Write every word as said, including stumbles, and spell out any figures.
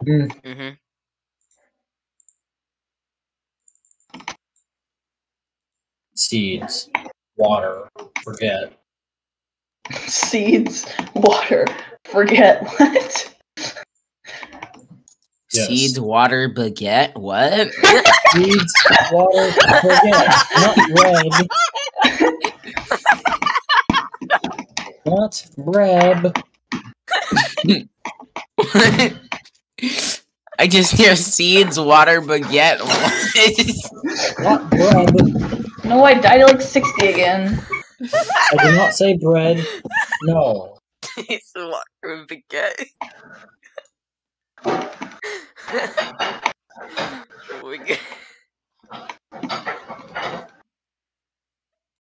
Mm. Mm-hmm. Seeds. Water. Forget. Seeds, water, forget what? Yes. Seeds, water, baguette. What? Seeds, water, forget. Not bread. Not bread. I just hear seeds, water, baguette. Not bread. No, I died at like sixty again. I did not say bread. No. Seeds, water, baguette. Oh my God.